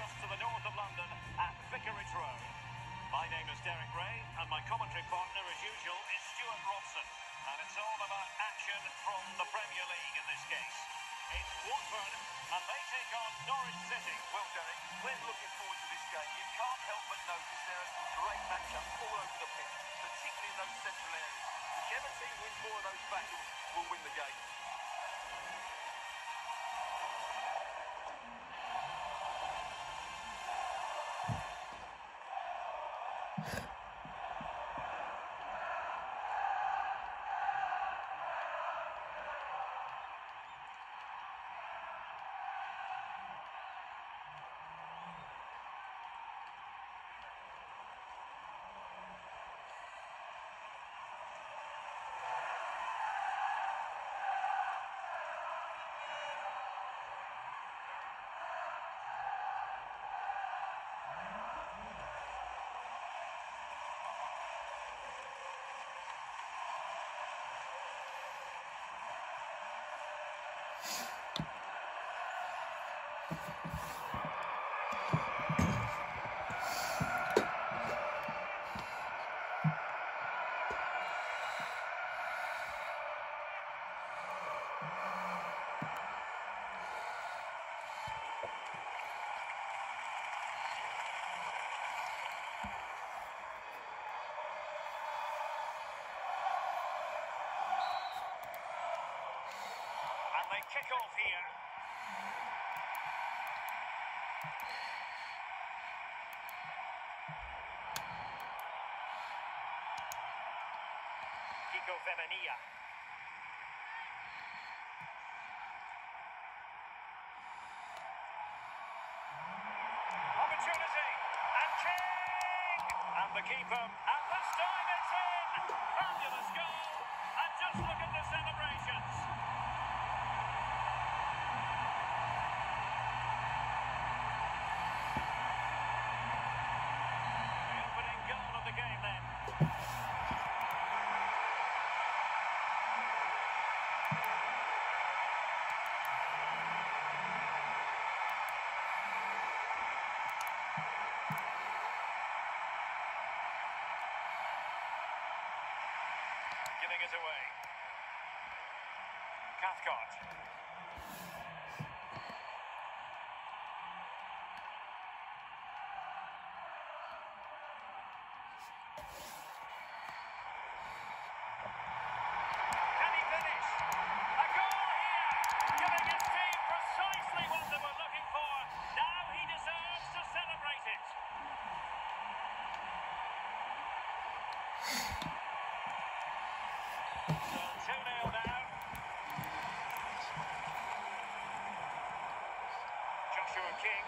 just to the north of London at Vicarage Road. My name is Derek Ray, and my commentary partner, as usual, is Stuart Robson. And it's all about action from the Premier League in this case. It's Watford, and they take on Norwich City. Well, Derek, we're looking forward to this game. You can't help but notice there are some great matchups all over the pitch, particularly in those central areas. Whichever team wins more of those battles will win the game. They kick off here. Kiko Femenia. Opportunity. And King! And the keeper. And this time it's in! Fabulous goal. And just look at the celebrations. Giving it away. Cathcart. Can he finish? A goal here, giving his team precisely what they were looking for. Now he deserves to celebrate it. So 2-0 now. Joshua King.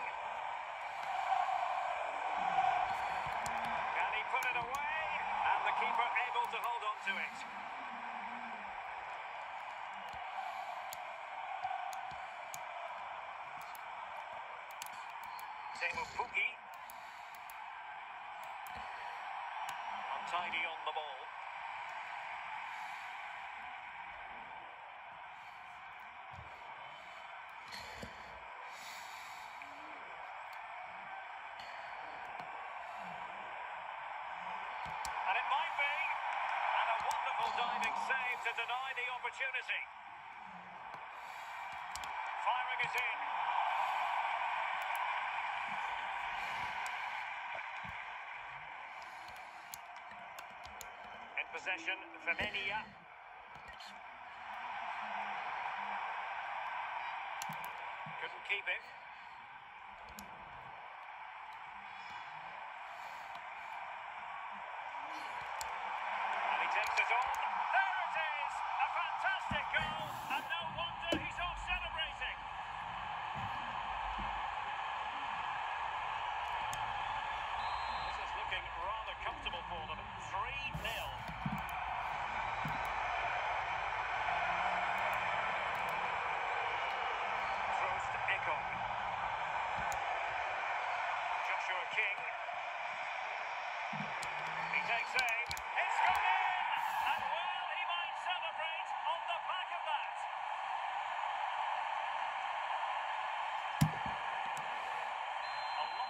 Can he put it away? And the keeper able to hold on to it. Teemu Pukki. Untidy on the ball. And it might be. And a wonderful diving save to deny the opportunity. Firing it in. In possession, Femenia. Couldn't keep it. Takes it on. There it is! A fantastic goal, and no wonder he's off celebrating. This is looking rather comfortable for them. 3-0. Throws to Ekong. Joshua King. He takes aim. It's gone in! And well, he might celebrate on the back of that. A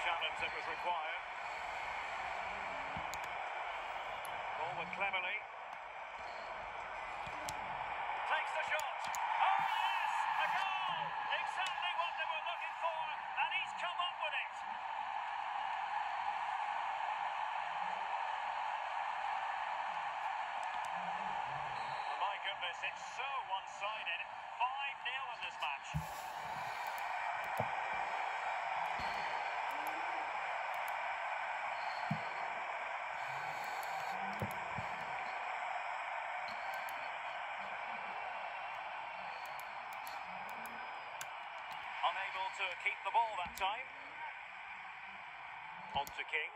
challenge that was required. Ball with Cleverley. Takes the shot. Oh yes, a goal! Exactly what they were looking for, and he's come up with it. Oh, my goodness, it's so one-sided. 5-0 in this match. Unable to keep the ball that time. On to King.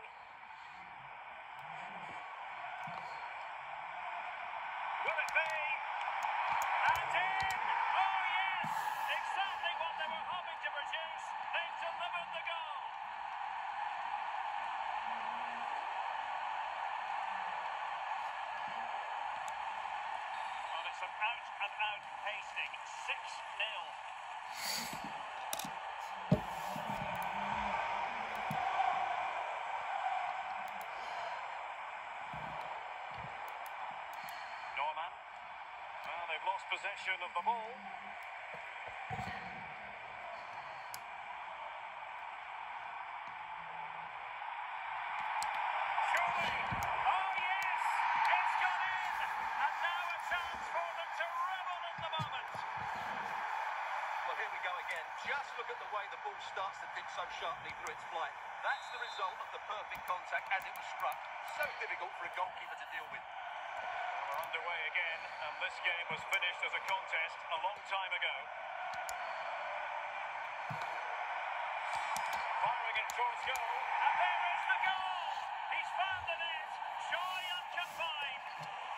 Will it be? And in! Oh yes! Exactly what they were hoping to produce. They've delivered the goal. Well, it's an out-and-out pasting. 6-0. Norman. Well, they've lost possession of the ball. Surely! Oh yes! It's gone in! And now a chance for them to revel in the moment. Well, here we go again. Just look at the way the ball starts to dip so sharply through its flight. That's the result of the perfect contact as it was struck. So difficult for a goalkeeper to deal with. We're underway again, and this game was finished as a contest a long time ago. Firing it towards goal, and there is the goal! He's found the net, joy unconfined.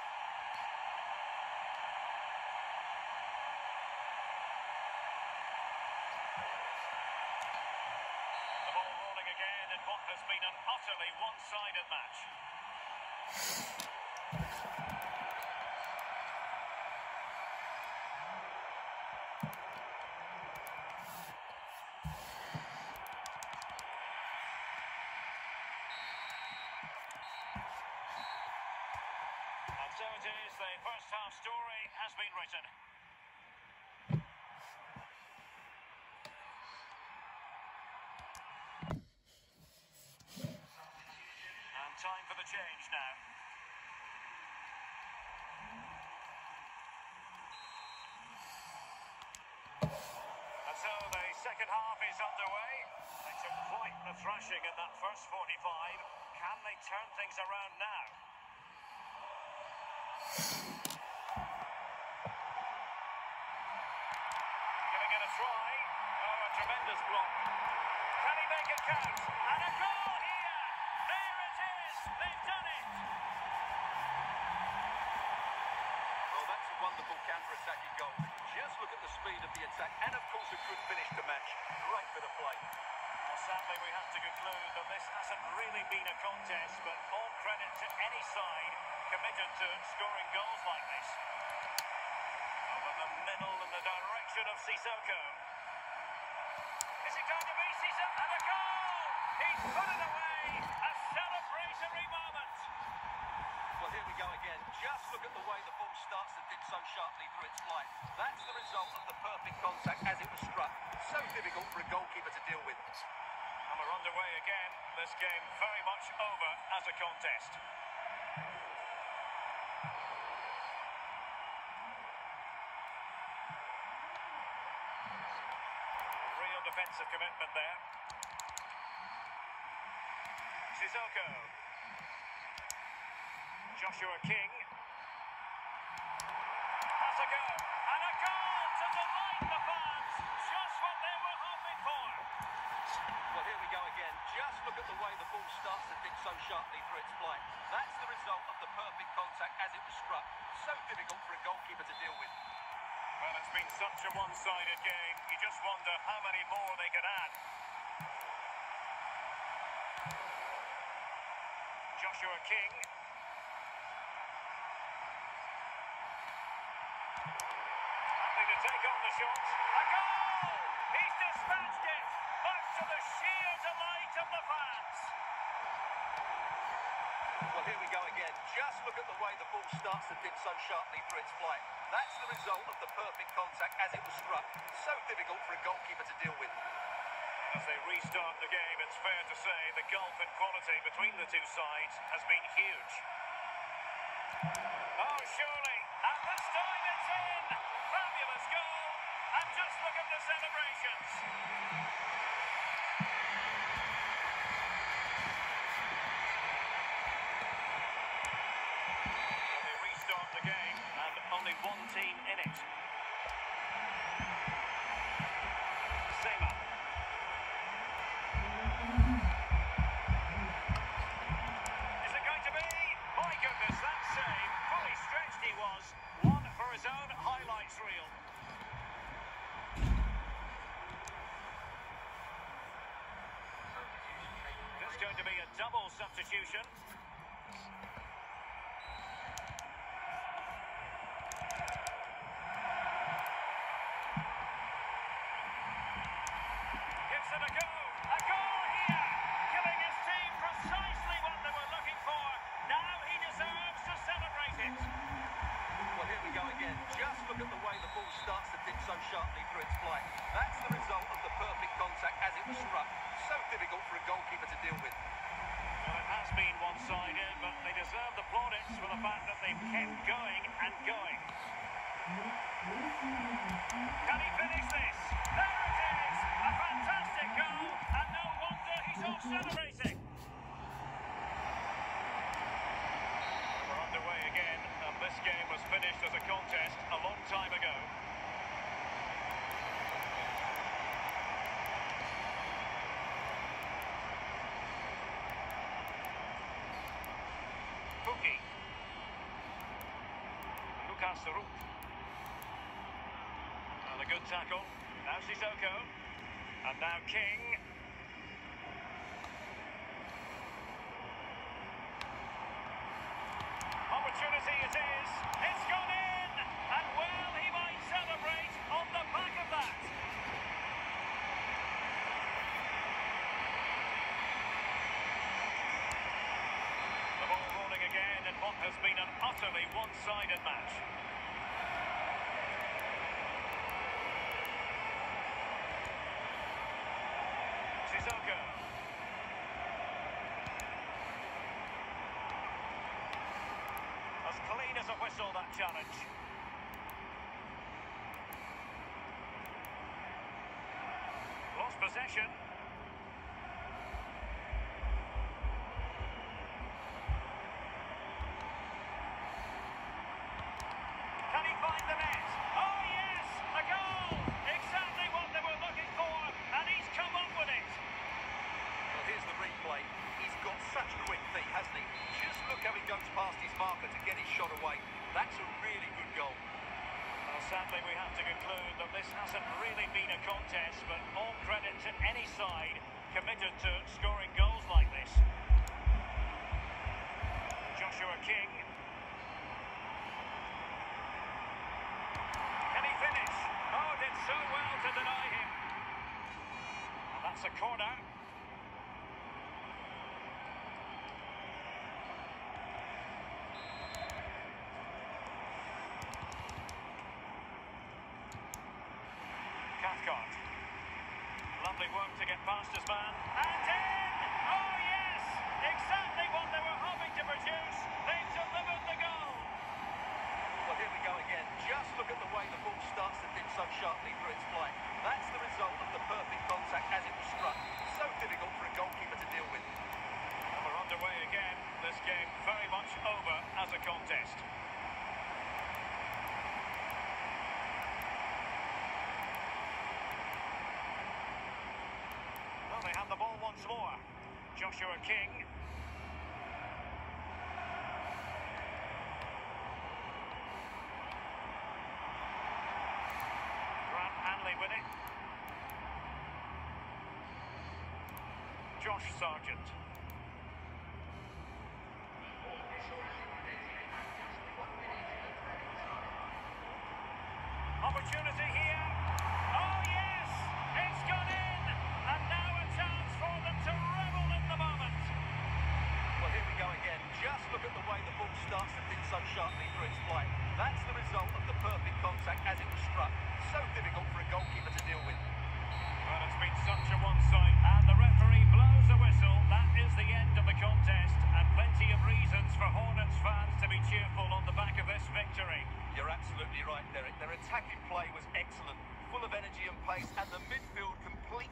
The ball rolling again in what has been an utterly one-sided match. And so it is, the first half story has been written. And time for the change now. And so the second half is underway. They took quite the thrashing in that first 45. Can they turn things around now? Giving it a try. Oh, a tremendous block. Can he make it count? And a goal here! There it is! They've done it! Well, that's a wonderful counter-attacking goal. Just look at the speed of the attack, and of course a good finish to match. Great bit of play. Well, sadly, we have to conclude that this hasn't really been a contest, but all credit to any side committed to scoring goals like this. Over the middle in the direction of Sissoko. Is it going to be Sissoko? And a goal! He's put it away! A celebratory moment! Well, here we go again. Just look at the way the ball starts to dip so sharply through its flight. That's the result of the perfect contact as it was struck. So difficult for a goalkeeper to deal with. And we're underway again. This game very much over as a contest. Real defensive commitment there. Sissoko. Joshua King. Has a go. And a goal to delight the fans. Just what they were hoping for. Well, here we go again. Just look at the way the ball starts to dip so sharply through its flight. That's the result of the perfect contact as it was struck. So difficult for a goalkeeper to deal with. Well, it's been such a one-sided game. You just wonder how many more they could add. Joshua King. Happy to take on the shot. A goal! He's dispatched it! Much to the sheer delight of the Just look at the way the ball starts to dip so sharply through its flight. That's the result of the perfect contact as it was struck. So difficult for a goalkeeper to deal with. As they restart the game, it's fair to say the gulf in quality between the two sides has been huge. Oh, surely. And this time it's in. Fabulous goal. And just look at the celebrations. They restart the game and only one team in it. Sema. Is it going to be? My goodness, that save. Fully stretched he was. One for his own highlights reel. There's going to be a double substitution. Gives it a go. A goal here. Giving his team precisely what they were looking for. Now he deserves to celebrate it. Well, here we go again. Just look at the way the ball starts to dip so sharply through its flight. That's the result of the perfect contact as it was struck. So difficult for a goalkeeper to deal with. Well, it has been one-sided, but they deserve the plaudits for the fact that they've kept going and going. Can he finish this? There it is! A fantastic goal, and no wonder he's off celebrating. We're underway again, and this game was finished as a contest a long time ago. Lucas Rup. And a good tackle. Now Sissoko. And now King. Opportunity it is. It's gone in. And well, he might celebrate on the back of that. Again in what has been an utterly one-sided match. Sissoko. As clean as a whistle, that challenge. Lost possession. Sadly, we have to conclude that this hasn't really been a contest, but all credit to any side committed to scoring goals like this. Joshua King. Can he finish? Oh, did so well to deny him. And that's a corner. Lovely work to get past his man. And in! Oh, yes! Exactly what they were hoping to produce. They've delivered the goal. Well, here we go again. Just look at the way the ball starts to dip so sharply through its flight. That's the result of the perfect contact as it was struck. So difficult for a goalkeeper to deal with. And we're underway again. This game very much over as a contest. They have the ball once more. Joshua King. Grant Hanley with it. Josh Sargent. Opportunity here. Oh yes, it's gone in. And now a chance for them to revel in the moment. Well, here we go again. Just look at the way the ball starts. so sharply through its flight. That's the result of the perfect contact as it was struck. So difficult for a goalkeeper to deal with. Well, it's been such a one-side, and the referee blows the whistle. That is the end of the contest, and plenty of reasons for Hornets fans to be cheerful on the back of this victory. You're absolutely right, Derek. Their attacking play was excellent, full of energy and pace, and the midfield completely